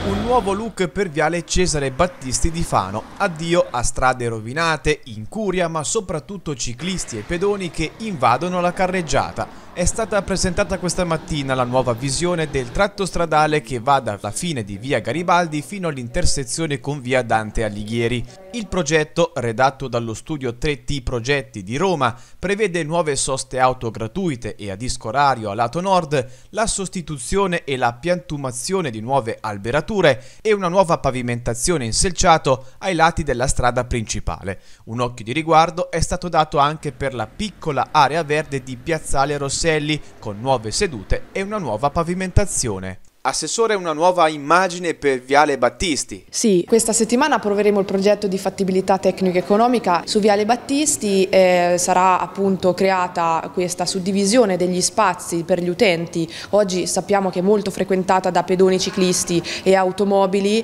Un nuovo look per Viale Cesare Battisti di Fano. Addio a strade rovinate, incuria, ma soprattutto ciclisti e pedoni che invadono la carreggiata. È stata presentata questa mattina la nuova visione del tratto stradale che va dalla fine di via Garibaldi fino all'intersezione con via Dante Alighieri. Il progetto, redatto dallo studio 3T Progetti di Roma, prevede nuove soste auto gratuite e a disco orario a lato nord, la sostituzione e la piantumazione di nuove alberature e una nuova pavimentazione in selciato ai lati della strada principale. Un occhio di riguardo è stato dato anche per la piccola area verde di Piazzale Rosselli, con nuove sedute e una nuova pavimentazione. Assessore, una nuova immagine per Viale Battisti. Sì, questa settimana approveremo il progetto di fattibilità tecnico-economica su Viale Battisti. Sarà appunto creata questa suddivisione degli spazi per gli utenti. Oggi sappiamo che è molto frequentata da pedoni, ciclisti e automobili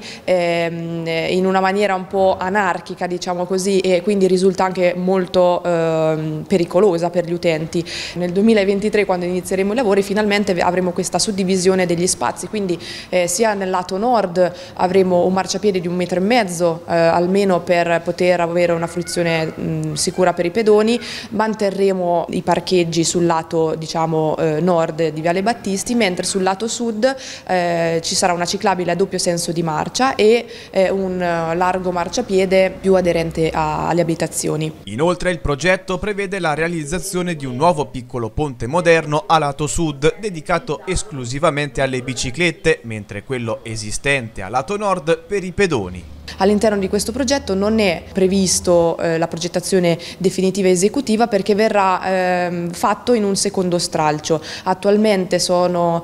in una maniera un po' anarchica, diciamo così, e quindi risulta anche molto pericolosa per gli utenti. Nel 2023, quando inizieremo i lavori, finalmente avremo questa suddivisione degli spazi. Quindi sia nel lato nord avremo un marciapiede di 1,5 m almeno per poter avere una fruizione sicura per i pedoni. Manterremo i parcheggi sul lato, diciamo, nord di Viale Battisti, mentre sul lato sud ci sarà una ciclabile a doppio senso di marcia e un largo marciapiede più aderente alle abitazioni. Inoltre il progetto prevede la realizzazione di un nuovo piccolo ponte moderno a lato sud dedicato esclusivamente alle biciclette, mentre quello esistente a lato nord per i pedoni. All'interno di questo progetto non è previsto la progettazione definitiva e esecutiva perché verrà fatto in un secondo stralcio. Attualmente sono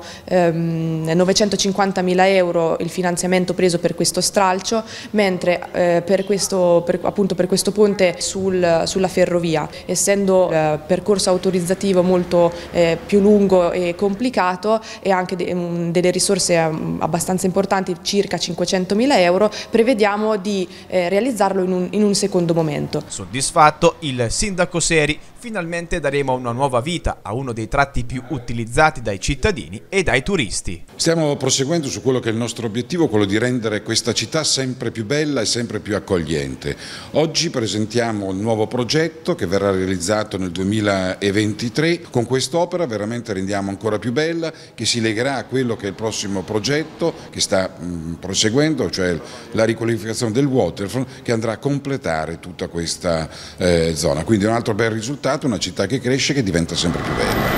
950.000 euro il finanziamento preso per questo stralcio, mentre per questo ponte sulla ferrovia, essendo il percorso autorizzativo molto più lungo e complicato e anche delle risorse abbastanza importanti, circa 500.000 euro, prevediamo di realizzarlo in un secondo momento. Soddisfatto il sindaco Seri, finalmente daremo una nuova vita a uno dei tratti più utilizzati dai cittadini e dai turisti. Stiamo proseguendo su quello che è il nostro obiettivo, quello di rendere questa città sempre più bella e sempre più accogliente. Oggi presentiamo un nuovo progetto che verrà realizzato nel 2023. Con quest'opera veramente rendiamo ancora più bella, che si legherà a quello che è il prossimo progetto che sta proseguendo, cioè la riqualificazione del waterfront, che andrà a completare tutta questa zona. Quindi un altro bel risultato, una città che cresce e che diventa sempre più bella.